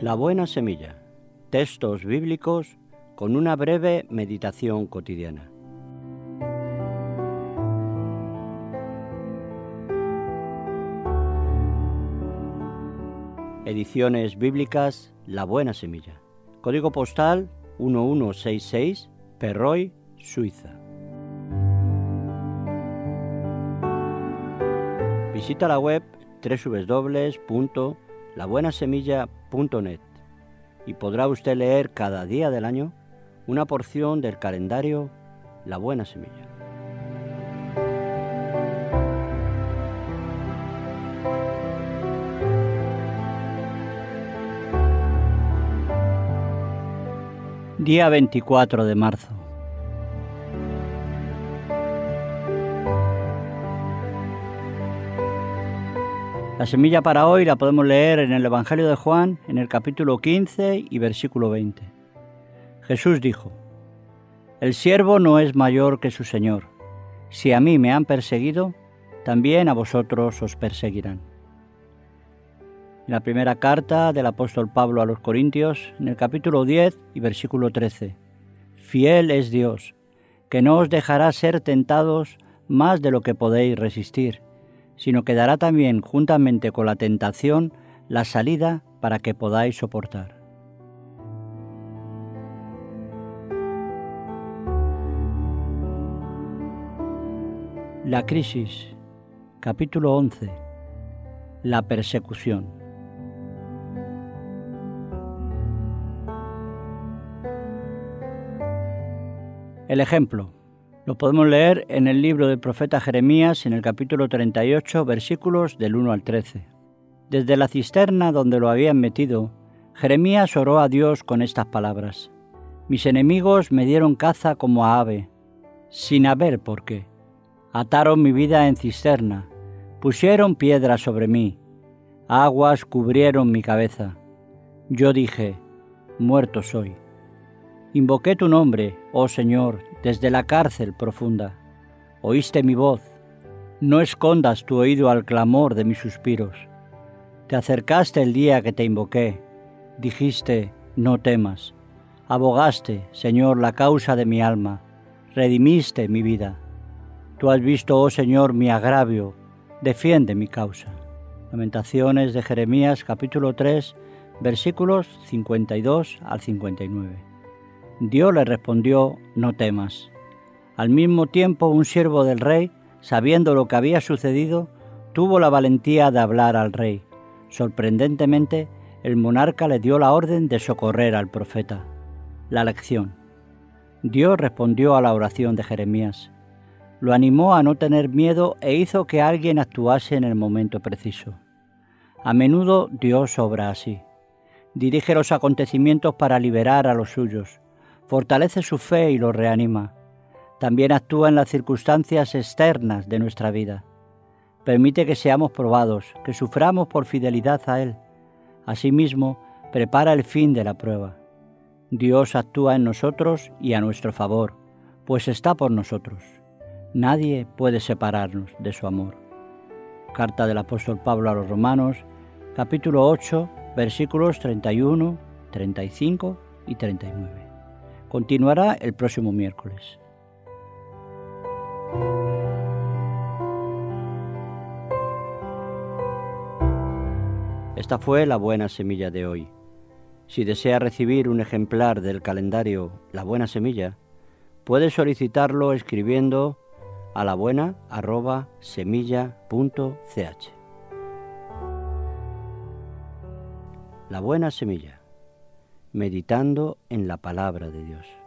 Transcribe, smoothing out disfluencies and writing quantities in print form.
La buena semilla. Textos bíblicos con una breve meditación cotidiana. Ediciones bíblicas La Buena Semilla. Código postal 1166, Perroy, Suiza. Visita la web www.labuenasemilla.net y podrá usted leer cada día del año una porción del calendario La Buena Semilla. Día 24 de marzo. La semilla para hoy la podemos leer en el Evangelio de Juan, en el capítulo 15 y versículo 20. Jesús dijo: El siervo no es mayor que su Señor. Si a mí me han perseguido, también a vosotros os perseguirán. En la primera carta del apóstol Pablo a los Corintios, en el capítulo 10 y versículo 13. Fiel es Dios, que no os dejará ser tentados más de lo que podéis resistir, sino que dará también, juntamente con la tentación, la salida para que podáis soportar. La crisis, capítulo 11. La persecución. El ejemplo lo podemos leer en el libro del profeta Jeremías, en el capítulo 38, versículos del 1 al 13. Desde la cisterna donde lo habían metido, Jeremías oró a Dios con estas palabras: Mis enemigos me dieron caza como a ave, sin haber por qué. Ataron mi vida en cisterna, pusieron piedras sobre mí, aguas cubrieron mi cabeza. Yo dije: muerto soy. Invoqué tu nombre, oh Señor, desde la cárcel profunda. Oíste mi voz. No escondas tu oído al clamor de mis suspiros. Te acercaste el día que te invoqué. Dijiste: no temas. Abogaste, Señor, la causa de mi alma. Redimiste mi vida. Tú has visto, oh Señor, mi agravio. Defiende mi causa. Lamentaciones de Jeremías, capítulo 3, versículos 52 al 59. Dios le respondió: no temas. Al mismo tiempo, un siervo del rey, sabiendo lo que había sucedido, tuvo la valentía de hablar al rey. Sorprendentemente, el monarca le dio la orden de socorrer al profeta. La lección. Dios respondió a la oración de Jeremías. Lo animó a no tener miedo e hizo que alguien actuase en el momento preciso. A menudo Dios obra así. Dirige los acontecimientos para liberar a los suyos. Fortalece su fe y los reanima. También actúa en las circunstancias externas de nuestra vida. Permite que seamos probados, que suframos por fidelidad a Él. Asimismo, prepara el fin de la prueba. Dios actúa en nosotros y a nuestro favor, pues está por nosotros. Nadie puede separarnos de su amor. Carta del apóstol Pablo a los Romanos, capítulo 8, versículos 31, 35 y 39. Continuará el próximo miércoles. Esta fue la buena semilla de hoy. Si desea recibir un ejemplar del calendario La Buena Semilla, puede solicitarlo escribiendo a labuena@semilla.ch. La Buena Semilla. Meditando en la palabra de Dios.